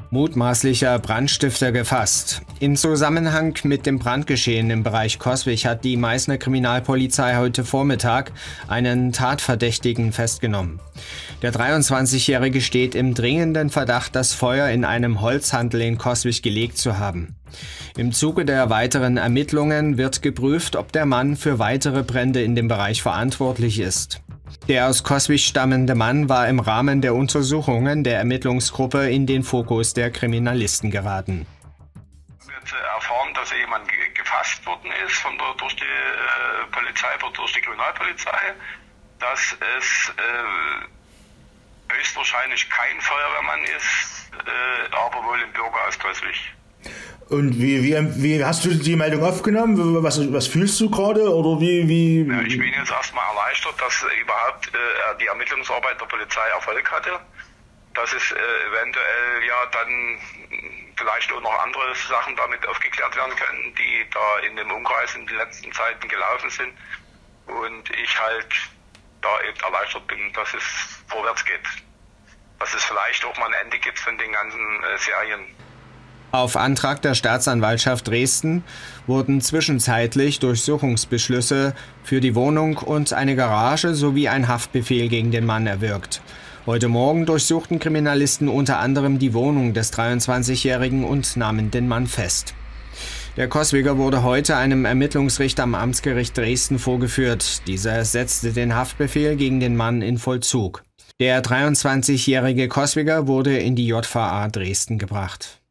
Mutmaßlicher Brandstifter gefasst. In Zusammenhang mit dem Brandgeschehen im Bereich Coswig hat die Meißner Kriminalpolizei heute Vormittag einen Tatverdächtigen festgenommen. Der 23-Jährige steht im dringenden Verdacht, das Feuer in einem Holzhandel in Coswig gelegt zu haben. Im Zuge der weiteren Ermittlungen wird geprüft, ob der Mann für weitere Brände in dem Bereich verantwortlich ist. Der aus Coswig stammende Mann war im Rahmen der Untersuchungen der Ermittlungsgruppe in den Fokus der Kriminalisten geraten. Wir haben erfahren, dass jemand gefasst worden ist durch die Polizei, durch die Kriminalpolizei, dass es höchstwahrscheinlich kein Feuerwehrmann ist, aber wohl im Bürger aus Coswig. Und wie hast du die Meldung aufgenommen? Was fühlst du gerade? Oder wie? Ja, ich bin jetzt erstmal erleichtert, dass überhaupt die Ermittlungsarbeit der Polizei Erfolg hatte. Dass es eventuell ja dann vielleicht auch noch andere Sachen damit aufgeklärt werden können, die da in dem Umkreis in den letzten Zeiten gelaufen sind. Und ich halt da eben erleichtert bin, dass es vorwärts geht. Dass es vielleicht auch mal ein Ende gibt von den ganzen Serien. Auf Antrag der Staatsanwaltschaft Dresden wurden zwischenzeitlich Durchsuchungsbeschlüsse für die Wohnung und eine Garage sowie ein Haftbefehl gegen den Mann erwirkt. Heute Morgen durchsuchten Kriminalisten unter anderem die Wohnung des 23-Jährigen und nahmen den Mann fest. Der Coswiger wurde heute einem Ermittlungsrichter am Amtsgericht Dresden vorgeführt. Dieser setzte den Haftbefehl gegen den Mann in Vollzug. Der 23-jährige Coswiger wurde in die JVA Dresden gebracht.